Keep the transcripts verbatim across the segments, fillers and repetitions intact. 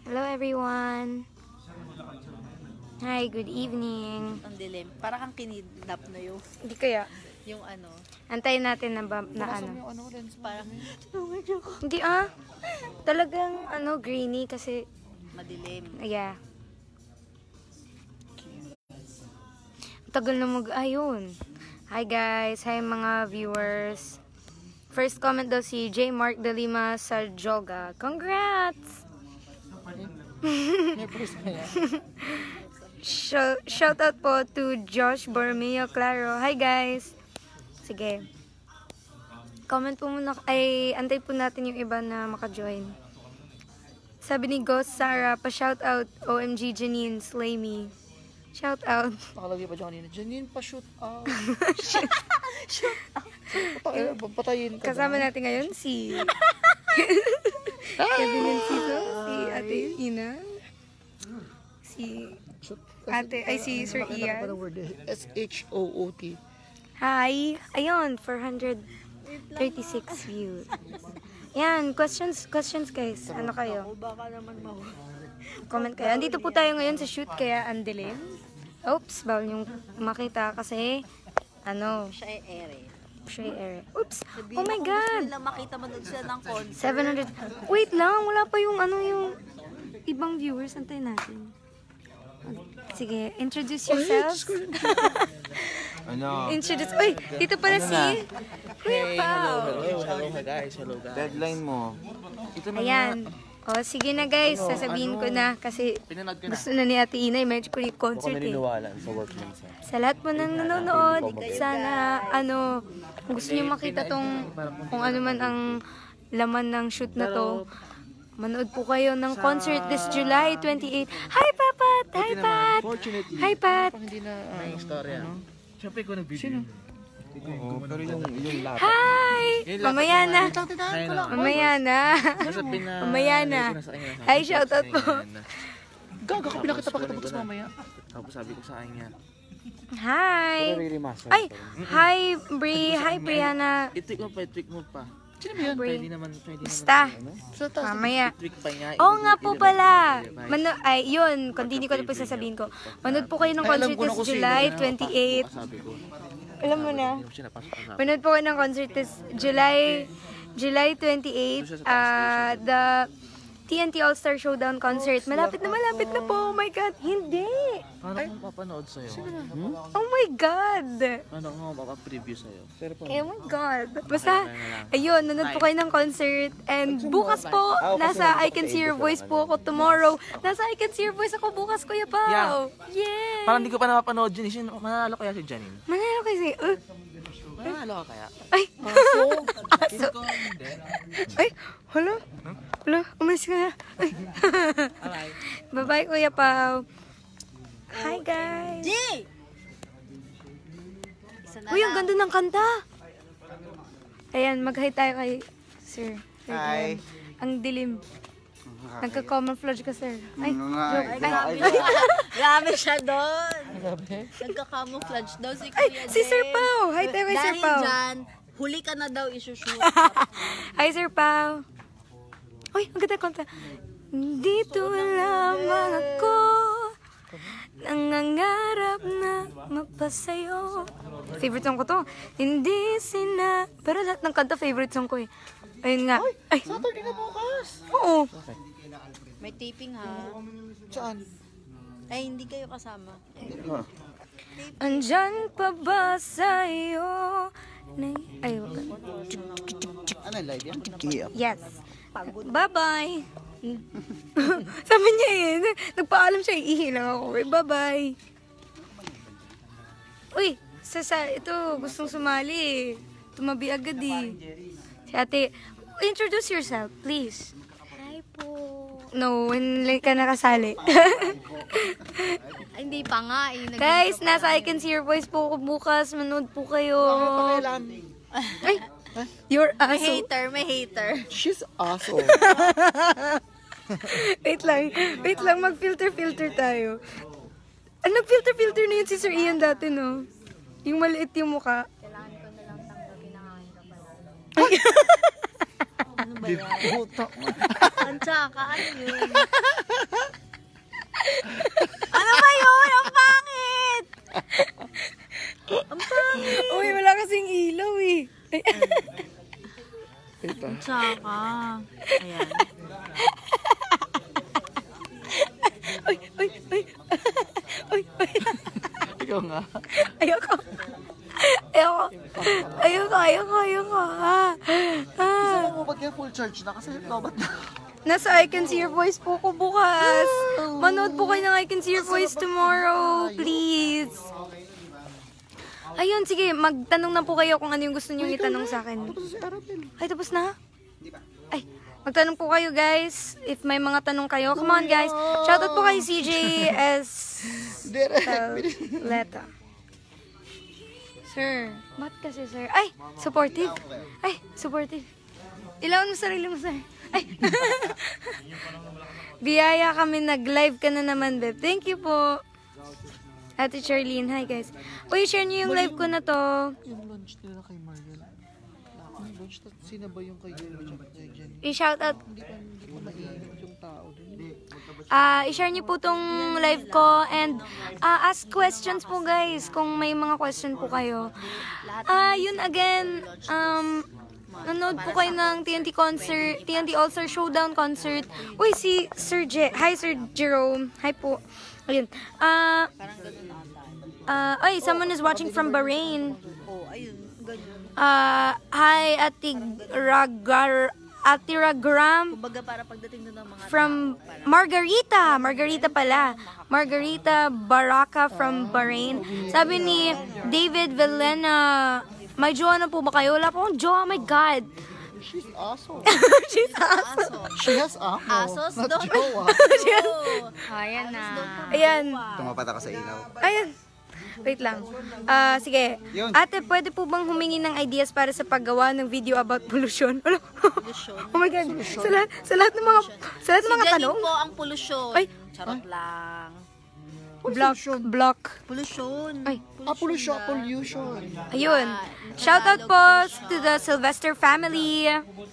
Hello everyone. Hi, good evening. Ang dilim. Para kang kinidnap na yung... Hindi kaya. Yung ano. Antayin natin na, ba, na ano. Yung ano, lens. Parang... Hindi ah. Talagang ano, greeny kasi... Madilim. Yeah. Tagal na mag... Ayun. Hi guys. Hi mga viewers. First comment daw si J. Mark de Lima sa Joga. Congrats! Shout out po to Josh Bormeo Claro. Hi guys. Sige. Comment po muna. Ay, antay po natin yung iba na maka-join. Sabi ni Ghost Sarah, pa-shout out O M G Janine, slay me. Shout out. Nakalagay pa Janine. Janine, pa-shoot out. Shoot out. Patayin ka. Kasama natin ngayon si Kevin and Sito, si Ate Ina, si Ate, ay si Sir Ian. S H O O T. Hi! Ayun, four hundred thirty-six views. Yan, questions, questions guys. Ano kayo? Baka naman mau. Comment kayo. Andito po tayo ngayon sa shoot kaya ang dilim. Oops, bawal yung makita kasi ano, Siya ay ere. siya ay ere. Oops! Oh my God! Nila makita mo doon sila ng concert. seven hundred. Wait lang, wala pa yung ano yung ibang viewers. Antayin natin. Sige, introduce yourselves. Ano? Introduce. Uy, dito pala si Kuya Pao. Hello, hello, hi guys. Hello guys. Deadline mo. Ito na Ayan. O, sige na guys, sasabihin ko na kasi Pinanood ko na. gusto na ni Ate Inay, medyo ko yung concert eh. sa work minsan. Sa lahat po nang nanonood, sana ano, kung gusto niyo makita tong kung ano man ang laman ng shoot na to, manood po kayo ng concert this July twenty-eighth. Hi Papat! Hi Pat! Fortunately, Hi Pat! hindi na may istorya. Siyempre ko nag-video. Oo, pero yung, yung laptop. Hi! Mamaya na. Mamaya na. Mamaya na. Hi, shoutout po. Gaga ko, pinakita pa kita bukas mamaya. Tapos sabi ko sa akin niya. Hi! Ay! Hi, Bri! Hi, Brianna! I-tweak mo pa, i-tweak mo pa. Sino ba yan? Bri. Pwede naman, pwede naman. Basta. Mamaya. I-tweak pa niya. Oo nga po pala. Mano ay, yun. Continue ko na po sasabihin ko. Manood po kayo ng concert this July twenty-eighth. Sabi ko. Alam mo na. Hindi mo siya napasok sa Manood po kayo ng concert this July July twenty-eighth. Uh, the T N T All-Star Showdown concert. Malapit na malapit na po. Oh my God. Hindi. Paano kung mapapanood sa'yo? Hmm? Oh my God. Paano kung mapapreview sa'yo? Oh my God. Basta, ayun, nanood po kayo ng concert. And bukas po, nasa I Can See Your Voice po ako tomorrow. Nasa I Can See Your Voice ako bukas, Kuya Pao. Yeah. Parang hindi ko pa napapanood yun. Sino, manalo kaya si Janine? Manalo kasi, uh, Manalo ka kaya? ay, aso. Aso. Ay, hala. Hala, umalis ka na. Ay. Bye-bye, Kuya Pao. Hi, guys. G! Isa na Uy, ang lang. ganda ng kanta. Ayan, mag-hi tayo kay Sir. Hi. Ang dilim. Nagka-camouflage ka, sir. Ay, Ay, joke. grabe siya. Grabe siya doon. Nagka-camouflage daw si Ay, Kuya si Sir Jay. Pao. Hi tayo kay Sir Dahil Pao. dyan, huli ka na daw isushoot. Hi, Sir Pao. Uy, ang ganda kanta. Dito lamang ako, nangangarap na mapasayo. Favorite song ko to. Hindi sina... Pero lahat ng kanta favorite song ko eh. Ayun nga. Ay, Saturday na bukas. oo. May taping ha. Saan? Ay, hindi kayo kasama. Andyan pa ba sa'yo? Na- Ay, wag. Ano live yan? Yes. Bye-bye. Sabi niya eh. Nagpaalam siya, iihi lang ako. Eh, bye-bye. Uy, sa, sa ito, gustong sumali eh. Tumabi agad eh. Si ate, introduce yourself, please. Hi po. No, when like ka nakasali. Ay, hindi pa nga eh. Nag- Guys, nasa I Can See Your Voice po ako bukas. Manood po kayo. Ay, you're May aso. hater, may hater. She's awesome. Wait lang, wait lang, mag-filter-filter tayo. Ah, nag-filter-filter na yun si Sir Ian dati, no? Yung maliit yung mukha. Kailangan ko na lang tanggapin ang aking kapatid. Ano ba yan? Puta mo. Ang tsaka, ano yun? Ano ba yun? Ang pangit! Ang pangit! Uy, wala kasing ilaw eh. Ito. Ang tsaka. Ayan. Uy, uy, uy. Uy, uy. Ikaw nga. Ayoko. Ayoko. Ayoko, ayoko, ayoko. Ah. Ah. Gusto mo ba kaya full charge na? Kasi lobat na. Nasa I Can See Your Voice po ko bukas. Manood po kayo ng I Can See Your Voice tomorrow, please. Ayun, sige, magtanong na po kayo kung ano yung gusto niyo itanong sa akin. Tapos si Arabel. Ay, tapos na? Ay, magtanong po kayo, guys. If may mga tanong kayo, come on, guys. Shoutout po kay C J S Direct. Leta. Sir, ba't kasi, sir? Ay, supportive. Ay, supportive. Ilawan mo sarili mo, sir. Ay. Biyaya kami, nag-live ka na naman, Beb. Thank you po. Ate Charlene, hi guys. Uy, share niyo yung live ko na to. Yung lunch nila kay Mariel. Yung lunch, sino ba yung kay Jenny? I-shout out. Hindi pa, hindi pa mainit yung tao din. Ah, i-share niyo po tong live ko and ah, ask questions po guys kung may mga question po kayo. Ah, yun again, um nanood po kayo ng T N T concert, T N T All-Star Showdown concert. Uy, si Sir Je, hi Sir Jerome. Hi po. Ayun. Ah, uh, ay, someone is watching from Bahrain. Oh, ayun. Ganyan. Ah, hi Ati Ragar Ati Ragram. Kumbaga para pagdating doon ng mga From Margarita. Margarita pala. Margarita Baraka from Bahrain. Sabi ni David Villena, may jowa na po ba kayo? Wala po akong jowa. Oh my God. She's awesome. She's awesome. aso. She has amo. Asos Not doon. jowa. Oh, Ayan na. Ayan. Tumapat ako sa ilaw. Ayan. Wait lang. Ah, sige. Yun. Ate, pwede po bang humingi ng ideas para sa paggawa ng video about pollution? Ano? Oh my God. Sa lahat, sa lahat ng mga, sa lahat ng Si mga Janine tanong. po ang polusyon. Ay. Charot lang. Block. Block. Polusyon. Ay. Ah, pollution. Pollution. Ayun. Shoutout po to the Sylvester family.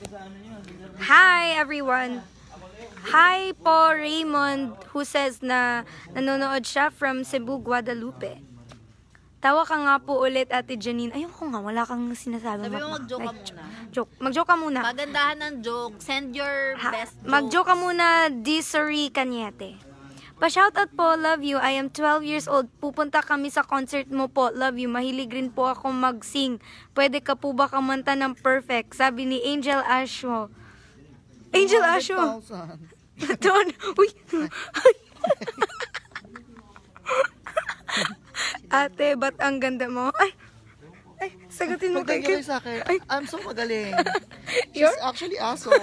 Hi, everyone. Hi po, Raymond, who says na nanonood siya from Cebu, Guadalupe. Tawa ka nga po ulit, Ate Janine. Ayoko nga, wala kang sinasabi. Sabi mo Mak- mag-joke ka like, muna. Joke. Mag-joke ka muna. Pagandahan ng joke. Send your Ha- best joke. Mag-joke ka muna, Disori Cañete. Pa-shoutout po, love you. I am twelve years old. Pupunta kami sa concert mo po, love you. Mahilig rin po ako mag-sing. Pwede ka po ba kamanta ng perfect? Sabi ni Angel Asho. Angel Asho. one hundred thousand. Don, uy. Ate, ba't ang ganda mo? Ay, ay, sagutin mo kay Pagkagaling sa akin, I'm so magaling. She's You're- actually awesome.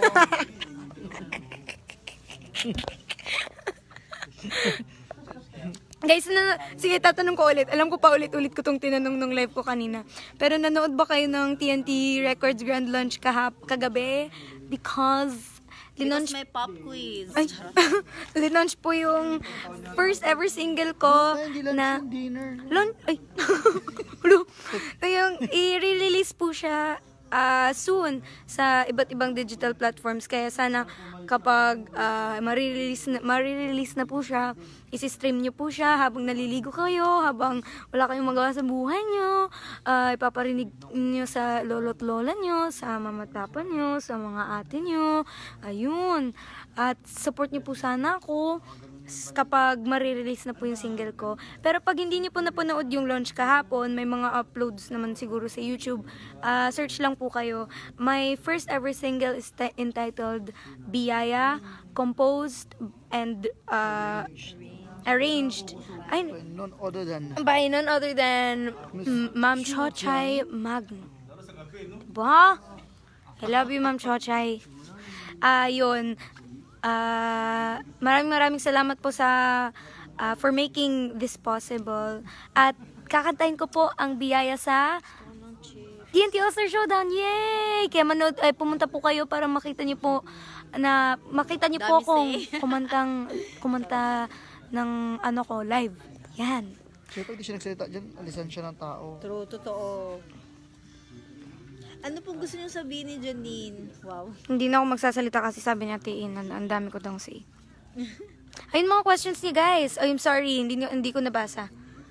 Guys, na, sige, tatanong ko ulit. Alam ko pa ulit-ulit ko tong tinanong nung live ko kanina. Pero nanood ba kayo ng T N T Records Grand Lunch kahap, kagabi? Because, Because linunch, may pop quiz. ay, linunch po yung first ever single ko Ay, hindi lang na, yung dinner. Lon ay. Hello. So, yung i-release po siya ah, soon sa iba't ibang digital platforms. Kaya sana kapag uh, marirelease na, marirelease na po siya, isi-stream nyo po siya habang naliligo kayo, habang wala kayong magawa sa buhay nyo, uh, ipaparinig nyo sa lolo't lola nyo, sa mamatapan nyo, sa mga ate nyo. Ayun. At support nyo po sana ako kapag marirelease na po yung single ko. Pero pag hindi niyo po napanood yung launch kahapon, may mga uploads naman siguro sa YouTube. Uh, search lang po kayo. My first ever single is t- entitled Biyaya, composed and uh, arranged ay, None other than by none other than M- Ma'am Chochay Magno. Diba? I love you, Ma'am Chochay. Ah, yun. Ah, maraming maraming salamat po sa ah, for making this possible. At kakantahin ko po ang Biyaya sa T N T All-Star Showdown. Yay! Kaya manood, ay, pumunta po kayo para makita niyo po na makita niyo po Dami kung say. kumantang kumanta ng ano ko live. Yan. Siyempre, pag di siya nagsalita dyan, alisan siya ng tao. True, totoo. Ano pong gusto niyo sabihin ni Janine? Wow. Hindi na ako magsasalita kasi sabi niya tiin, ang ang dami ko dang say. Ayun mga questions niya guys. I'm sorry, hindi, hindi ko nabasa.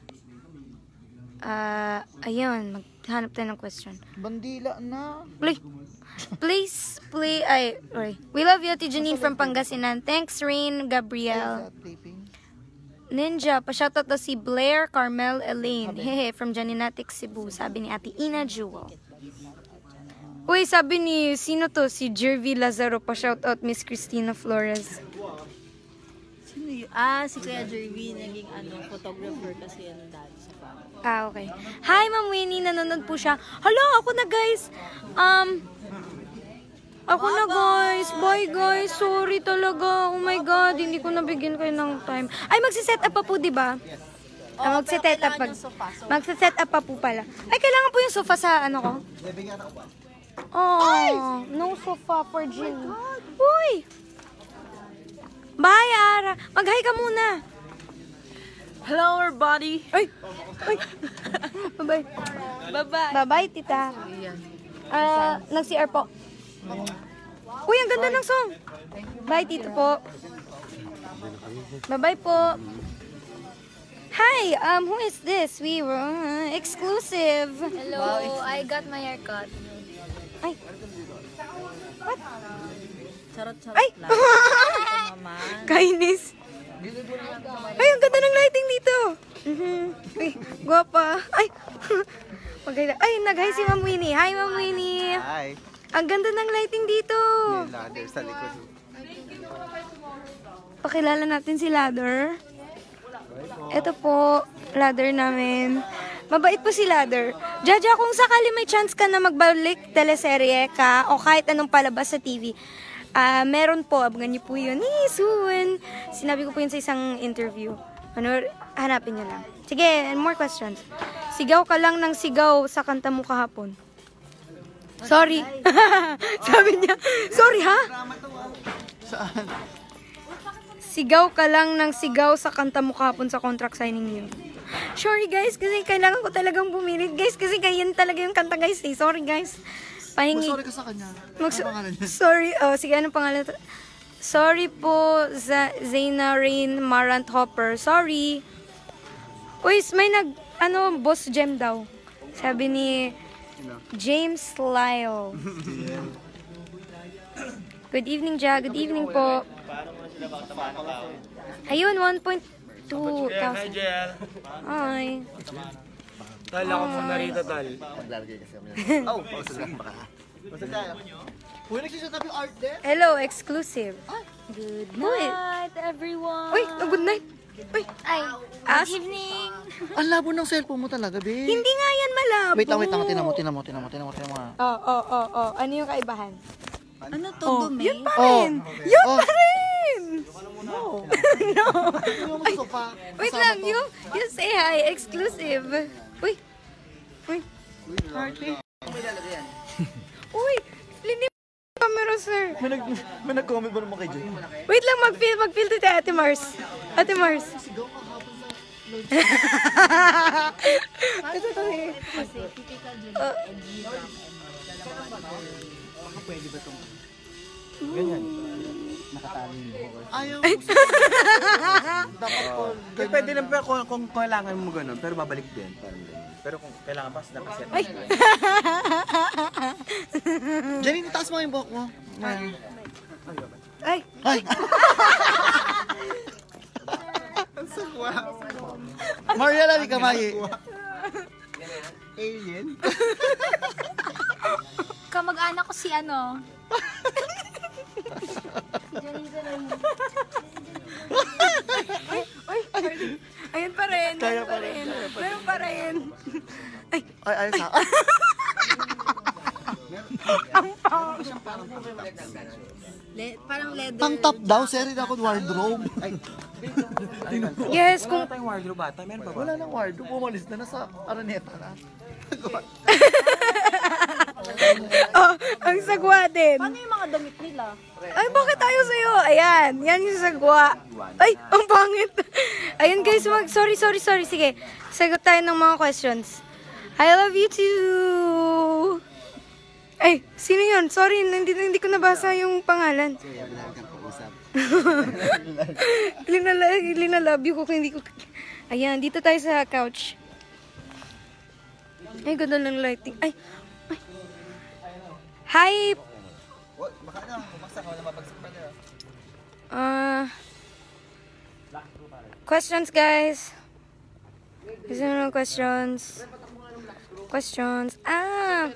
Ah, uh, ayun, maghanap tayo ng question. Bandila na. Play. Please play. Ay, sorry. We love you, Ate Janine from Pangasinan. Thanks, Rain Gabriel. Ninja, pa-shoutout to si Blair Carmel Elaine. Hehe, from Janinatic Cebu. Sabi ni Ate Ina Jewel. Uy, sabi ni, sino to? Si Jervy Lazaro. Pa-shoutout Miss Christina Flores. Sino yun? Ah, si Kuya Jervy, naging ano, photographer kasi yan dati sa family. Ah, okay. Hi, Ma'am Winnie. Nanonood po siya. Hala, ako na guys. Um, ako na guys. Bye guys. Sorry talaga. Oh my God. Hindi ko nabigyan kayo ng time. Ay, magsiset up pa po, di ba? Ah, magsiset up pa. Magsiset up pa po pala. Ay, kailangan po yung sofa sa ano ko? Oh, no sofa for Jin. Uy! Bye, Ara. Mag-hi ka muna. Hello, everybody. Ay! Ay! Bye-bye. Bye-bye. Bye-bye, tita. Ah, nag-C R po. Uy, ang ganda ng song. Bye, tito po. Bye-bye po. Hi, um, who is this? We were uh, exclusive. Hello, I got my haircut. Ay. What? Charot-charot Ay! lang. Ito naman. Kainis. Ay, ang ganda ng lighting dito. Mhm. Uy, guwapa. Ay. Maganda. Ay, nag-hi si Ma'am Winnie. Hi, Ma'am Winnie. Hi. Ang ganda ng lighting dito. Yung ladder sa likod. Pakilala natin si Ladder. Ito po, Ladder namin. Mabait po si Ladder. Jaja, kung sakali may chance ka na magbalik teleserye ka o kahit anong palabas sa T V, ah, uh, meron po, abangan niyo po yun. Hey, soon. Sinabi ko po yun sa isang interview. Ano, hanapin niyo lang. Sige, and more questions. Sigaw ka lang ng sigaw sa kanta mo kahapon. Sorry. Sabi niya, sorry ha? Saan? Sigaw ka lang ng sigaw sa kanta mo kahapon sa contract signing niyo. Sorry guys, kasi kailangan ko talagang bumilit. Guys, kasi kayan talaga yung kanta guys eh. Sorry guys. Pahingi. Sorry ka sa kanya. Mag- Ano pangalan niya? Sorry, oh, sige, anong pangalan? Sorry po, Z- Zaina Rain Marant Hopper. Sorry. Uy, may nag, ano, boss gem daw. Sabi ni James Lyle. Good evening, Ja. Good evening po. Ayun, one point two thousand. Hi, Jel. Hi. Tal, ako muna rito, Tal. Maglalagay kasi kami. Oh, pausag lang baka. Pausag tayo. Uy, nagsiset up yung art din. Hello, exclusive. Good Uy. night, everyone. Uy, oh, good night. Uy, Ay, as. good evening. Ang labo ng cellphone mo talaga, babe. Hindi nga yan malabo. Wait lang, wait lang. Tinan mo, tinan mo, tinan mo, tinan mo, tinan mo. Oh, oh, oh, oh. Ano yung kaibahan? Ano to, Oh, dumi? yun pa rin. Yun Oh. pa rin. No. No. Tinan mo sa sofa. Wait lang, you, you say hi, exclusive. Uy. Uy. Uy, linim camera, sir. May, nag, may nag-comment ba naman kay Jay? Wait lang, mag-feel, mag-feel to Ate Mars. Ate Mars. Ito to eh. Uh, Pwede ba itong... Ganyan. Nakatali mo. Ayaw. Dapat po. Kaya pwede lang pero kung, kung kailangan mo ganun, pero babalik din. Parang ganyan. Pero kung kailangan pa, nakaset. Ay! Janine, taas mo yung buhok mo. Ay! Ay! Ang sakwa. Mariela, di kamayi. Alien? Kamag-anak ko si ano. Ayun pa rin. Ayun pa rin. Ayun pa rin. Ay! Ay, ay, sa... Le- parang leather. Pang top daw, seri na ako wardrobe. Yes, kung... Wala tayong wardrobe bata, meron pa ba? Wala nang wardrobe, umalis na, nasa araneta na. Oh, ang sagwa din. Ano yung mga damit nila? Ay, bakit tayo sa'yo? Ayan, yan yung sagwa. Ay, ang pangit. Ayun guys, mag... Sorry, sorry, sorry. Sige, sagot tayo ng mga questions. I love you too. Ay, sino yun? Sorry, hindi, hindi ko nabasa yung pangalan. Linala, linalabyo ko kung hindi ko... Ayan, dito tayo sa couch. Ay, ganda ng lighting. Ay, ay. Hi! Baka na, bumaksak ako na mabagsak pa niya. Uh, questions, guys. Gusto nyo ng questions? Questions. Ah!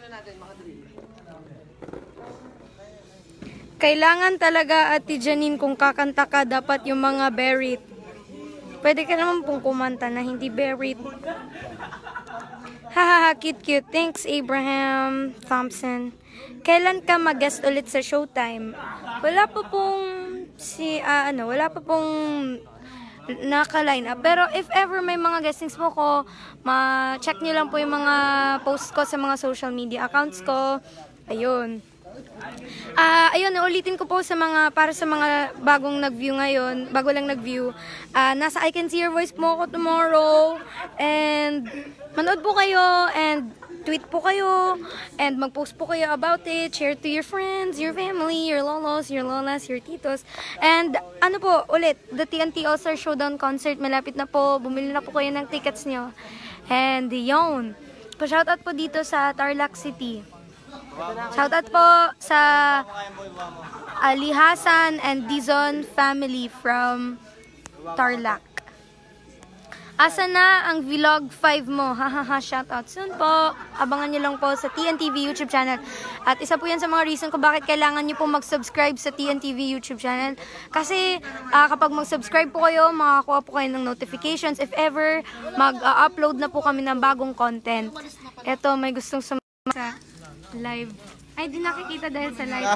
Kailangan talaga, Ate Janine, kung kakanta ka, dapat yung mga buried. Pwede ka naman pong kumanta na hindi buried. Hahaha, cute cute. Thanks, Abraham Thompson. Kailan ka mag-guest ulit sa Showtime? Wala pa pong si uh, ano, wala pa pong naka-line up. Pero if ever may mga guestings mo ko, ma-check nyo lang po yung mga posts ko sa mga social media accounts ko. Ayun. Ah, uh, ayun, ulitin ko po sa mga para sa mga bagong nag-view ngayon, bago lang nag-view. Uh, nasa I Can See Your Voice po ako tomorrow. And manood po kayo and tweet po kayo and mag-post po kayo about it. Share to your friends, your family, your lolos, your lolas, your titos. And ano po, ulit, the T N T All-Star Showdown concert malapit na po. Bumili na po kayo ng tickets nyo. And yun. Pa-shoutout po dito sa Tarlac City. Shoutout po sa Ali Hassan and Dizon family from Tarlac. Asa na ang vlog five mo? Hahaha, shoutout soon po. Abangan nyo lang po sa T N T V YouTube channel. At isa po yan sa mga reason ko bakit kailangan nyo po mag-subscribe sa T N T V YouTube channel. Kasi uh, kapag mag-subscribe po kayo, makakuha po kayo ng notifications. If ever, mag-upload na po kami ng bagong content. Eto, may gustong sumama sa live. Ay, di nakikita dahil sa live.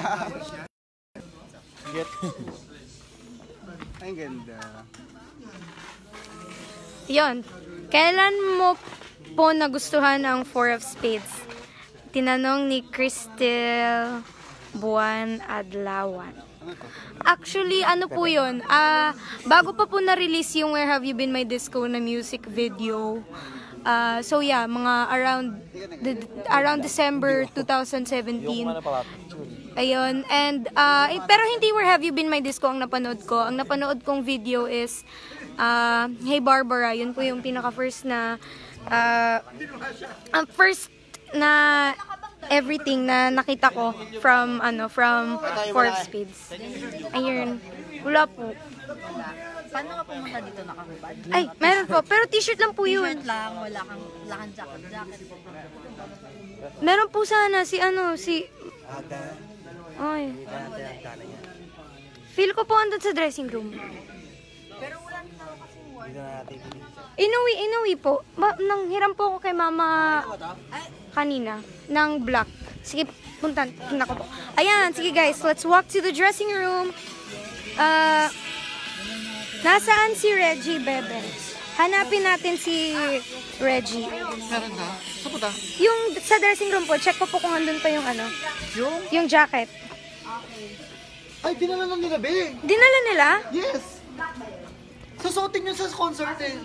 Ang ganda. Yon. Kailan mo po nagustuhan ang Four of Spades? Tinanong ni Crystal Buwan Adlawan. Actually, ano po yun? Uh, bago pa po na-release yung Where Have You Been My Disco na music video. Uh, so yeah, mga around the, around December twenty seventeen. Ayun. And, uh, eh, pero hindi Where Have You Been My Disco ang napanood ko. Ang napanood kong video is uh, Hey Barbara. Yun po yung pinaka-first na uh, ang first na everything na nakita ko from, ano, from Four of Spades. Ayun. Wala po. Paano ka pumunta dito nakahubad? Ay, meron po. Pero t-shirt lang po yun. T-shirt lang, wala kang, wala kang jacket, jacket. Meron po sana si ano, si... Ay. Feel ko po andun sa dressing room. Pero wala nito kasi work. Inuwi, inuwi po. Ba, nang hiram po ako kay mama kanina, ng black. Sige, punta, punta ko po. Ayan, sige guys, let's walk to the dressing room. Ah... Uh, Nasaan si Reggie, bebe? Hanapin natin si Reggie. Meron na? Saan po ta? Yung sa dressing room po, check ko po kung andun pa yung ano. Yung? Yung jacket. Ay, dinala lang nila, be. Dinala nila? Yes. Susuotin yun sa concert eh.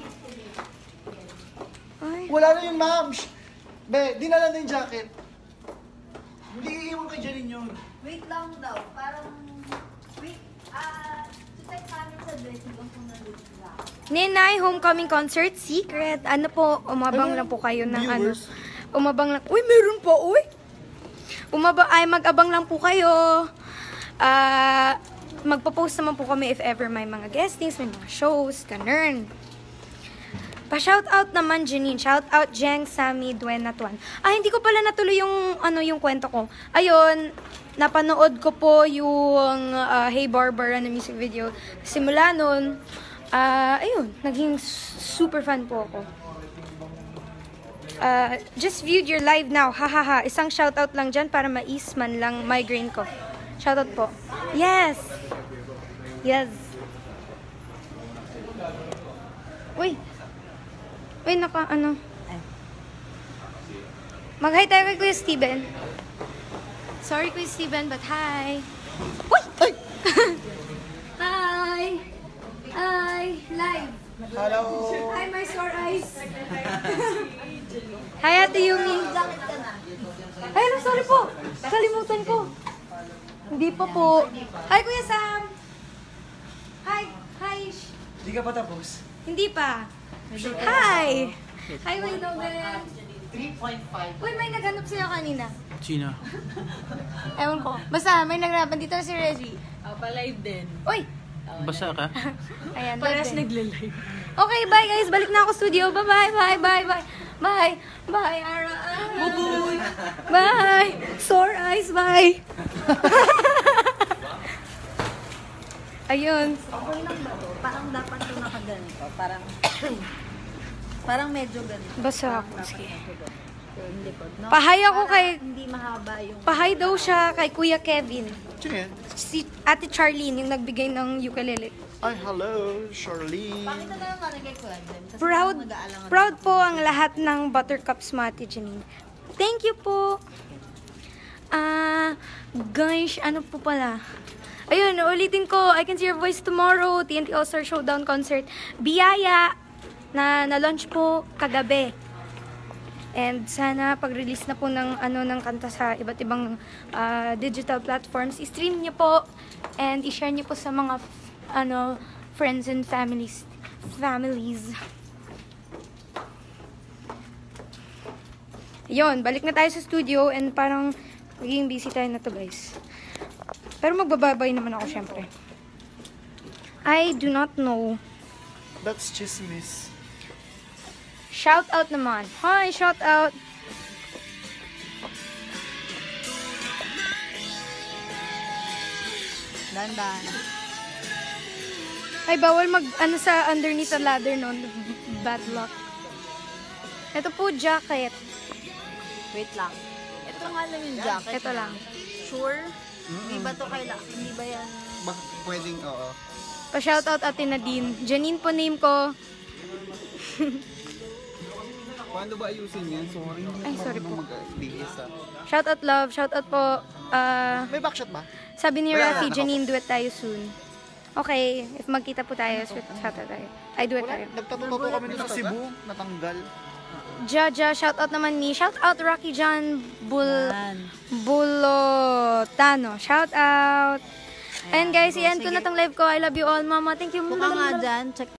Ay. Wala na yun, ma'am. Shh. Be, dinala na yung jacket. Hindi iiwan kay Janine yun. Wait lang daw, parang, wait, ah, check namin sa dressing room kung nandun sila. Nenay, homecoming concert, secret. Ano po, umabang lang po kayo ng ano. Viewers. Umabang lang. Uy, meron po, uy. Umabang, ay mag-abang lang po kayo. Ah, magpo-post naman po kami if ever may mga guestings, may mga shows, ganun. Pa-shoutout naman, Janine. Shoutout, Jeng, Sammy, Duena, Tuan. Ah, hindi ko pala natuloy yung, ano, yung kwento ko. Ayun, napanood ko po yung uh, Hey Barbara na music video. Simula nun, uh, ayun, naging super fan po ako. Uh, just viewed your live now. Hahaha. Isang shoutout lang dyan para mais man lang migraine ko. Shoutout po. Yes! Yes. Uy. Uy, naka, ano. Mag-hi tayo kay Kuya Steven. Sorry, Kuya Steven, but hi. Uy! Ay! Hi! Hi! Live. Hello! Hi, my sore eyes. Hi, Ate Yumi. Ay, no, sorry po. Kalimutan ko. Hindi pa po. Hi, Kuya Sam. Hi. Hi. Hindi ka pa tapos? Hindi pa. Hi. Hi, Waynogan. three point five. Uy, may naghanap sila kanina. Sino? Ewan ko. Basta, may naghanapan. Dito na si Reggie. Oh, pa-live din. Uy! Basa ka? Ayan, Parehas live din. nagle-live. Okay, bye guys. Balik na ako studio. Bye-bye, bye, bye, bye. Bye. Bye, Ara. Bye. Bye. Sore eyes, bye. Ayun. Okay lang ba to? Parang dapat ito nakaganito. Parang, parang medyo ganito. Basa ako. Sige. Yung likod, no? Pahay ako Para kay... hindi mahaba yung... Pahay daw siya kay Kuya Kevin. Sino yan? Si Ate Charlene, yung nagbigay ng ukulele. Ay, hello, Charlene. Pakita na lang natin kay Kuya Jen, kasi Proud, mag-aalangan proud po ang lahat ng Buttercups mo, Ate Janine. Thank you po. Ah, guys, ano po pala? Ayun, ulitin ko, I Can See Your Voice tomorrow, T N T All-Star Showdown Concert. Biyaya na na-launch po kagabi. And sana pag-release na po ng ano ng kanta sa iba't ibang ah, digital platforms, i-stream niyo po and i-share niyo po sa mga f- ano friends and families families. Yon, balik na tayo sa studio and parang magiging busy tayo na to, guys. Pero magbababay naman ako syempre. I do not know. That's chismis. Shout out naman. Hi, shout out. Dandan. Ay, bawal mag, ano sa underneath the ladder noon. Bad luck. Ito po, jacket. Wait lang. Ito nga lang yung jacket. Ito lang. Sure? Hindi ba to kailangan? Hindi ba yan? Bak pwedeng, oo. Pa-shoutout Ate Nadine. Janine po name ko. Paano ba ayusin yan? Sorry. Ay, sorry po. Mag-bihis ah. Shoutout love. Shoutout po. Ah, May backshot ba? sabi ni Wala, Rafi, wala, Janine, duet tayo soon. Okay, if magkita po tayo, shoutout tayo. Ay, duet Wala. tayo. Nagtatuto kami doon sa Cebu. Natanggal. Jaja, shoutout naman ni. Shoutout Rocky John Bul Yan. Bulotano. Shoutout. Ayan guys, Ayan, i-end ko sige. na tong live ko. I love you all, mama. Thank you. Buka nga dyan. Check